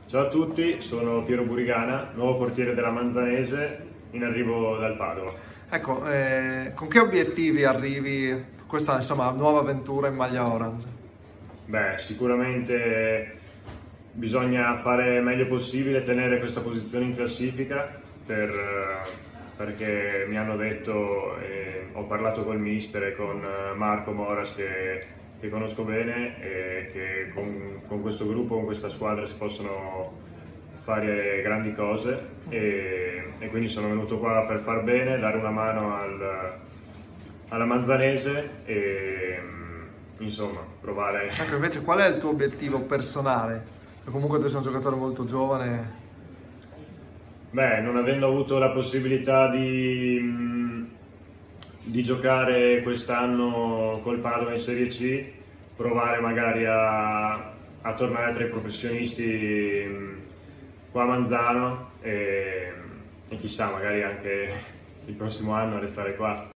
Ciao a tutti, sono Piero Burigana, nuovo portiere della Manzanese, in arrivo dal Padova. Ecco, con che obiettivi arrivi a questa nuova avventura in maglia orange? Beh, sicuramente bisogna fare il meglio possibile, tenere questa posizione in classifica perché mi hanno detto, ho parlato col mister e con Marco Moras che conosco bene, e che con questo gruppo, con questa squadra si possono fare grandi cose e quindi sono venuto qua per far bene, dare una mano alla Manzanese e insomma provare. Ecco, invece qual è il tuo obiettivo personale? Perché comunque tu sei un giocatore molto giovane. Beh, non avendo avuto la possibilità di giocare quest'anno col Padova in Serie C, provare magari a tornare tra i professionisti qua a Manzano e chissà, magari anche il prossimo anno restare qua.